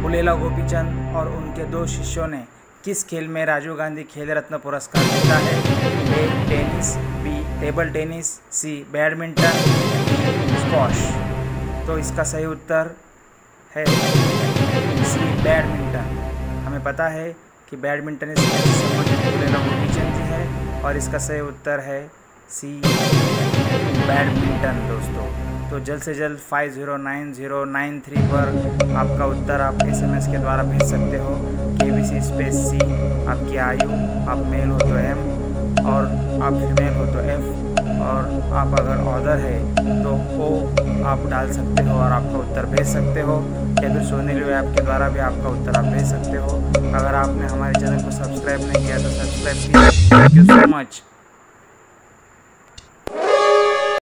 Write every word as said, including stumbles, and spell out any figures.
पुलेला गोपीचंद और उनके दो शिष्यों ने किस खेल में राजीव गांधी खेल रत्न पुरस्कार जीता है? A tennis, B table tennis, C badminton, D squash. तो इसका सही उत्तर है सी बैडमिंटन। हमें पता है कि बैडमिंटन इस खेल से संबंधित पुलेला गोपीचंद जी है और इसका सही उत्तर है सी बैडमिंटन दोस्तों। तो जल्द से जल्द five zero nine zero nine three पर आपका उत्तर आप एसएमएस के द्वारा भेज सकते हो। के बी सी स्पेस सी आपकी आयु, आप मेल हो तो एम और आप फीमेल हो तो एफ और आप अगर ऑर्डर है तो ओ आप डाल सकते हो और आपका उत्तर भेज सकते हो, या फिर सोनीलिव ऐप के द्वारा भी आपका उत्तर आप भेज सकते हो। अगर आपने हमारे चैनल को सब्सक्राइब नहीं किया तो सब्सक्राइब कीजिए। Thank you so much.